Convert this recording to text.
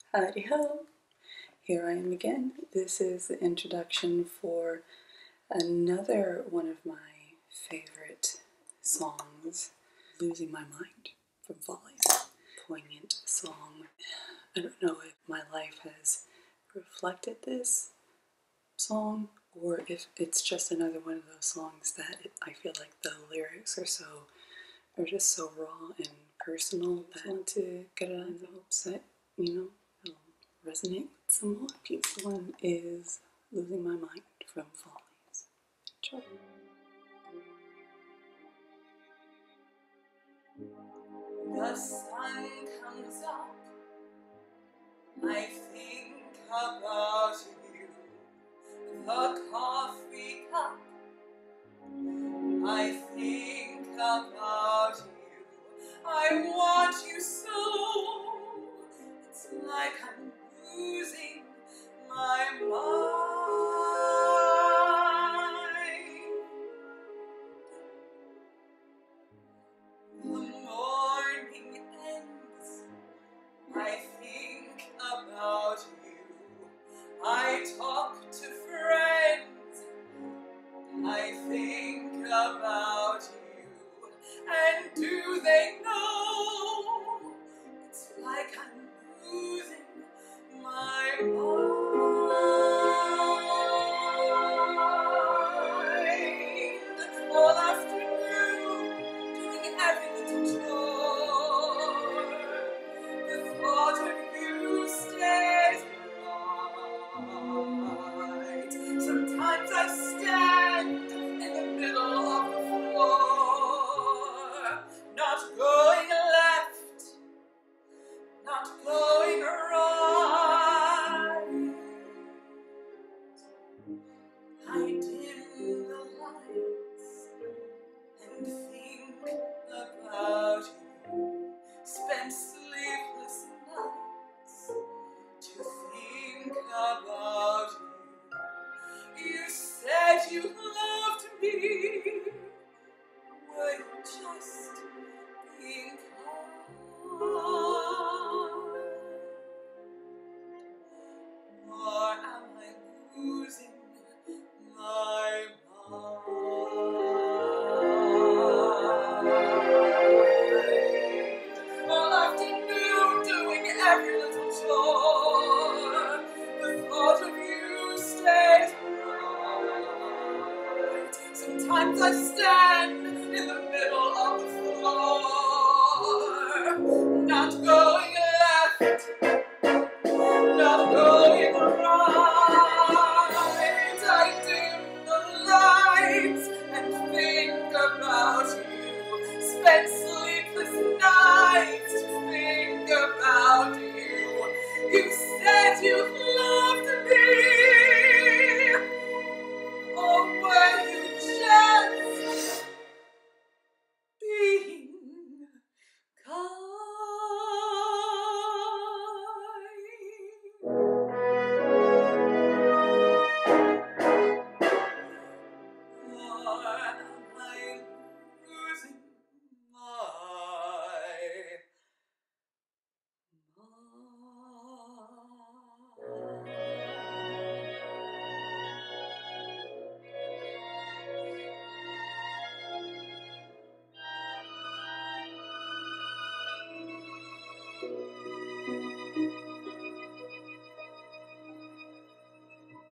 Howdy ho! Here I am again. This is the introduction for another one of my favorite songs, Losing My Mind from Follies. Poignant song. I don't know if my life has reflected this song or if it's just another one of those songs that I feel like the lyrics are just so raw and personal that I want to get it out in the hopes that, it'll resonate with some more people. This one is Losing My Mind from Follies. Enjoy. The sun comes up, I think about you. The coffee cup, I think about you. I want you so, it's like I'm losing my mind. The morning ends, I think about you. I talk to friends, I think about you. And do they know? It's like I'm losing my mind. All afternoon, doing every little chore. The thought of you stays bright. Sometimes I stand in the middle of the floor, not going left, not going right.